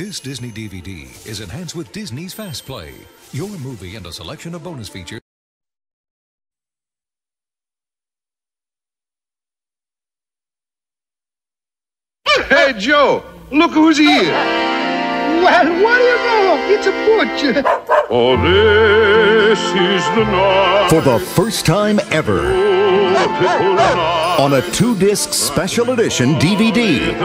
This Disney DVD is enhanced with Disney's FastPlay, your movie and a selection of bonus features. Hey, Joe, look who's here. Well, what do you know? It's a butcher. Oh, this is the night. For the first time ever, on a 2-disc special edition DVD,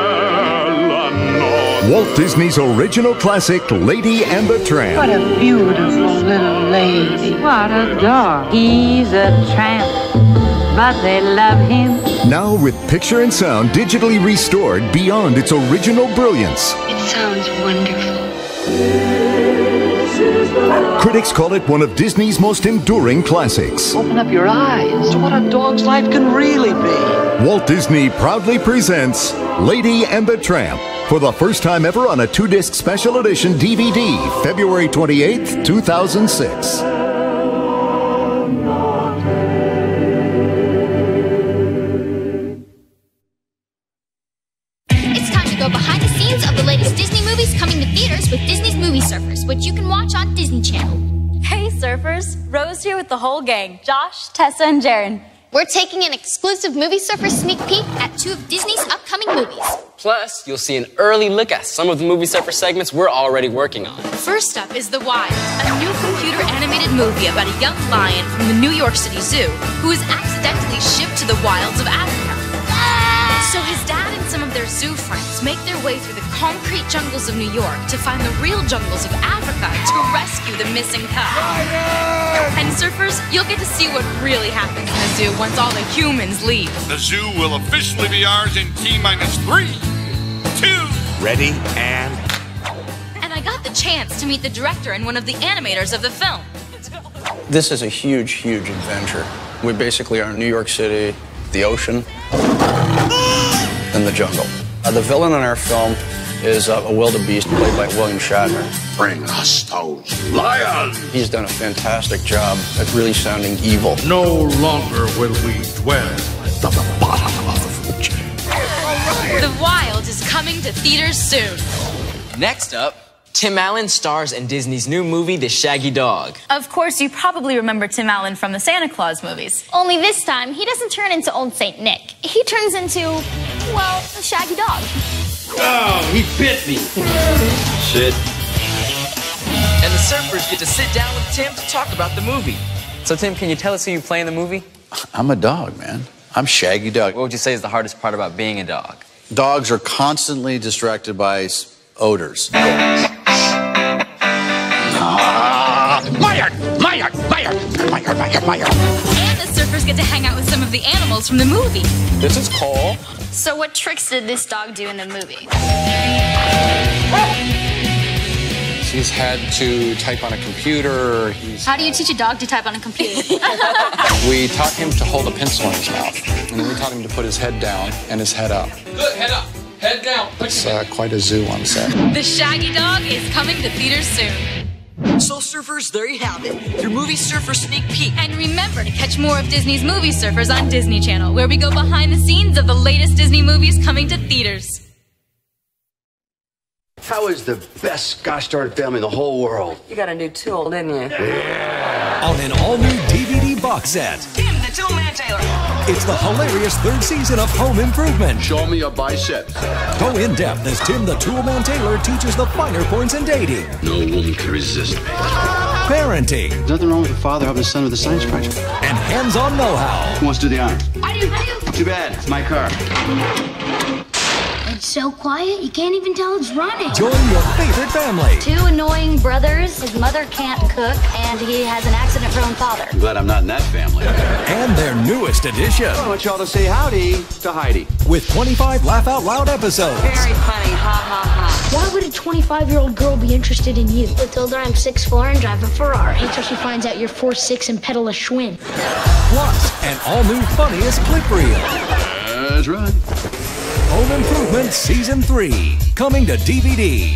Walt Disney's original classic, Lady and the Tramp. What a beautiful little lady. What a dog. He's a tramp, but they love him. Now with picture and sound digitally restored beyond its original brilliance. It sounds wonderful. Critics call it one of Disney's most enduring classics. Open up your eyes to what a dog's life can really be. Walt Disney proudly presents Lady and the Tramp for the first time ever on a 2-disc special edition DVD, February 28th, 2006. It's time to go behind the scenes of the latest Disney movies coming to theaters with Disney's Movie Surfers, which you can watch on Disney Channel. Hey surfers, Rose here with the whole gang, Josh, Tessa, and Jaren. We're taking an exclusive Movie Surfers sneak peek at 2 of Disney's upcoming movies. Plus, you'll see an early look at some of the Movie Surfer segments we're already working on. First up is The Wild, a new computer animated movie about a young lion from the New York City Zoo who is accidentally shipped to the wilds of Africa. So his dad and some of their zoo friends make their way through the concrete jungles of New York to find the real jungles of Africa to rescue the missing cub. And surfers, you'll get to see what really happens in the zoo once all the humans leave. The zoo will officially be ours in T-3, 2. Ready, and I got the chance to meet the director and one of the animators of the film. This is a huge, huge adventure. We basically are in New York City, the ocean, and the jungle. The villain in our film is a wildebeest played by William Shatner. Bring us those lions! He's done a fantastic job at really sounding evil. No longer will we dwell at the bottom of the food chain. The Wild is coming to theaters soon. Next up, Tim Allen stars in Disney's new movie, The Shaggy Dog. Of course, you probably remember Tim Allen from the Santa Claus movies. Only this time, he doesn't turn into Old Saint Nick. He turns into, well, a shaggy dog. oh, he bit me. Shit. And the surfers get to sit down with Tim to talk about the movie. So Tim, can you tell us who you play in the movie? I'm a dog, man. I'm Shaggy Dog. What would you say is the hardest part about being a dog? Dogs are constantly distracted by odors. And the surfers get to hang out with some of the animals from the movie. This is Cole. So what tricks did this dog do in the movie? He's had to type on a computer. How do you teach a dog to type on a computer? We taught him to hold a pencil in his mouth. And then we taught him to put his head down and his head up. Good, head up. Head down. It's quite a zoo on set. The Shaggy Dog is coming to theaters soon. So, surfers, there you have it. Your movie surfer sneak peek. And remember to catch more of Disney's Movie Surfers on Disney Channel, where we go behind the scenes of the latest Disney movies coming to theaters. How is the best gosh darn film in the whole world? You got a new tool, didn't you? Yeah. On an all-new DVD box set, Tim, the Toolman Taylor. it's the hilarious 3rd season of Home Improvement. Show me a bicep. Go in-depth as Tim the Toolman Taylor teaches the finer points in dating, No woman can resist me. parenting, There's nothing wrong with a father helping his son with a science project. and hands-on know-how. Who wants to do the honors? I do. Too bad. It's my car. It's so quiet, you can't even tell it's running. Join your favorite family. 2 annoying brothers, his mother can't cook, and he has an accident-prone father. I'm glad I'm not in that family. And their newest edition, I want y'all to say howdy to Heidi. with 25 laugh-out-loud episodes. Very funny, ha ha ha. Why would a 25-year-old girl be interested in you? I told her I'm 6'4" and drive a Ferrari. Until she finds out you're 4'6" and pedal a Schwinn. Plus, an all-new funniest clip reel. That's right. Home Improvement Season 3, coming to DVD.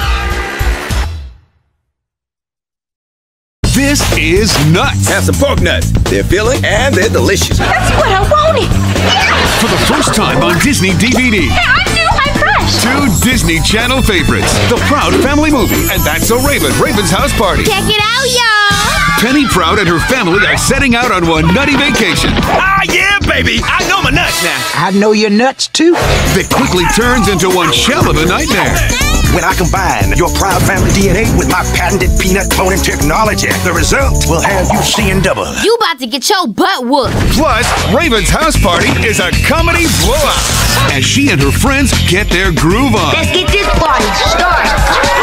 This is nuts. Have some pork nuts. They're filling and they're delicious. That's what I wanted! For the first time on Disney DVD. Hey, I'm new, I'm fresh! Two Disney Channel favorites. The Proud Family Movie and That's So Raven, Raven's House Party. Check it out, y'all! Penny Proud and her family are setting out on one nutty vacation. Ah, yeah, baby! I know my nuts now. I know your nuts, too. That quickly turns into one shell of a nightmare. When I combine your Proud Family DNA with my patented peanut cloning technology, the result will have you seeing double. You about to get your butt whooped. Plus, Raven's House Party is a comedy blowout as she and her friends get their groove on. Let's get this party started.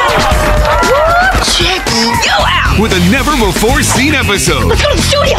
Check you out. With a never-before-seen episode. Let's go to the studio.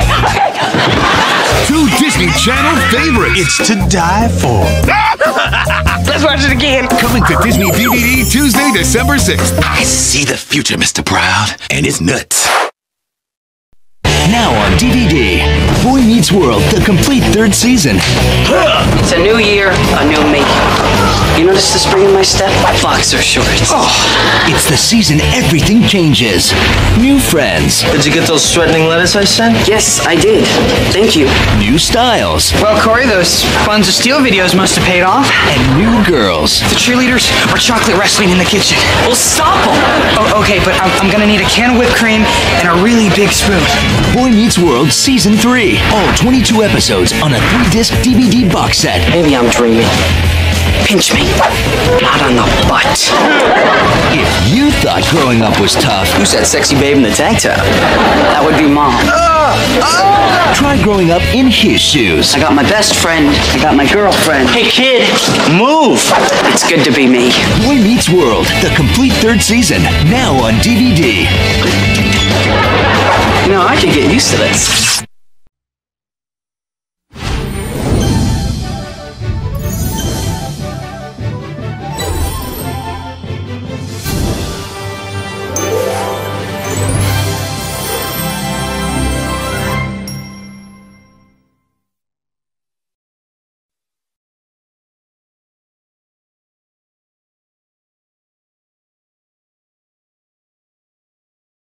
Two Disney Channel favorites. It's to die for. Let's watch it again. Coming to Disney DVD Tuesday, December 6th. I see the future, Mr. Proud, and it's nuts. Now on DVD, Boy Meets World, the complete third season. It's a new year, a new me. You notice the spring in my step? Boxer shorts. Oh, it's the season everything changes. New friends. Did you get those threatening letters I sent? Yes, I did. Thank you. New styles. Well, Corey, those Buns of Steel videos must have paid off. And new girls. The cheerleaders are chocolate wrestling in the kitchen. Well, stop them! Oh, okay, but I'm gonna need a can of whipped cream and a really big spoon. Boy Meets World Season 3. All 22 episodes on a 3-disc DVD box set. Maybe I'm dreaming. Pinch me. Not on the butt. If you thought growing up was tough... Who's that sexy babe in the tank top? That would be Mom. Try growing up in his shoes. I got my best friend. I got my girlfriend. Hey, kid, move. It's good to be me. Boy Meets World, the complete third season. Now on DVD. You know, I could get used to this.